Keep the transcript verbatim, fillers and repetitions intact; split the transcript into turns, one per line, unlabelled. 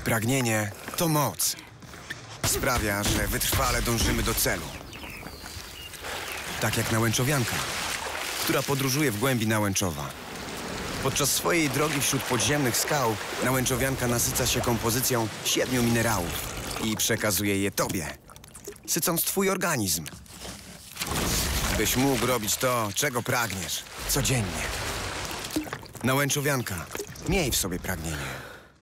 Pragnienie to moc. Sprawia, że wytrwale dążymy do celu. Tak jak nałęczowianka, która podróżuje w głębi Nałęczowa. Podczas swojej drogi wśród podziemnych skał nałęczowianka nasyca się kompozycją siedmiu minerałów i przekazuje je tobie, sycąc twój organizm. Byś mógł robić to, czego pragniesz, codziennie. Nałęczowianka, miej w sobie pragnienie.